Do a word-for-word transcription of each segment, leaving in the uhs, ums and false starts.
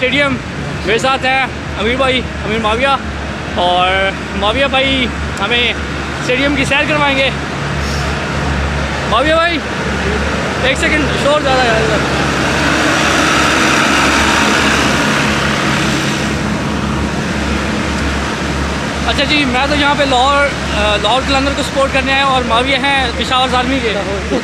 Stadium. मेरे साथ हैं अमीर भाई, अमीर माविया, और माविया भाई हमें स्टेडियम की सैर करवाएंगे। माविया भाई एक सेकंड, शोर ज़्यादा है इधर। अच्छा जी, मैं तो यहाँ पे लाहौर लाहौर कलंदर को सपोर्ट करने आया हूँ और माविया हैं पेशावर ज़ालमी के।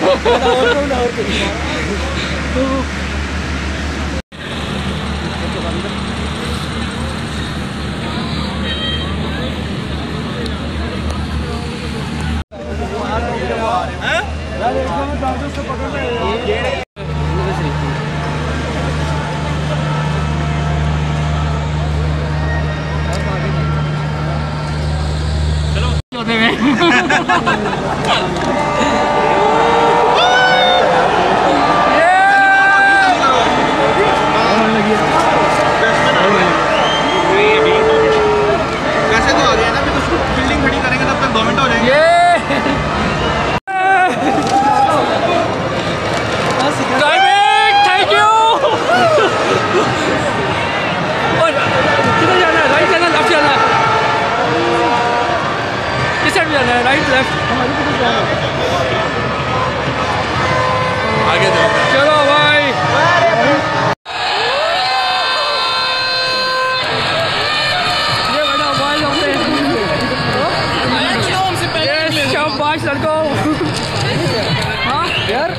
राइट लेफ्ट आगे चलो भाई। ये बड़ा भाई हमने शाबाश लड़कों। हाँ यार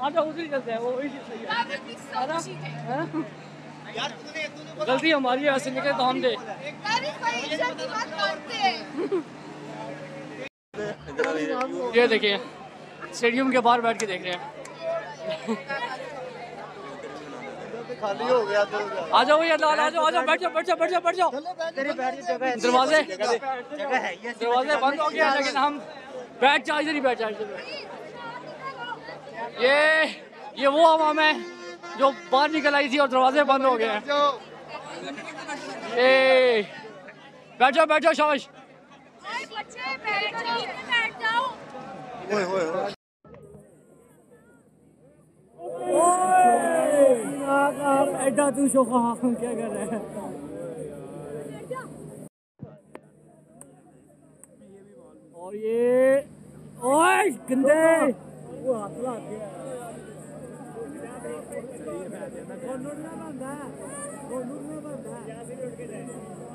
आजा उधर ही चलते हैं, वो वही चीज सही है। गलती हमारी है, ऐसे निकले तो हम दे। ये देखिए स्टेडियम के बाहर बैठ के देख रहे हैं। खाली हो गया तो आ जाओ भैया, आ जाओ आ जाओ, बैठ जाओ बैठ जाओ बैठ जाओ बैठ जाओ। दरवाजे दरवाजे बंद हो गया, लेकिन हम बैठ जाओ, इधर ही बैठ जाओ। ये ये वो आवाम है जो बाहर निकल आई थी और दरवाजे बंद हो गए हैं। ये बैठ जाओ बैठ जाओ शाबाश। एडा तू शोखा क्या कर रहा है? और ये ओए गंदे वो हाथ लग गया। वो नूर ना बंदा वो नूर ना बंदा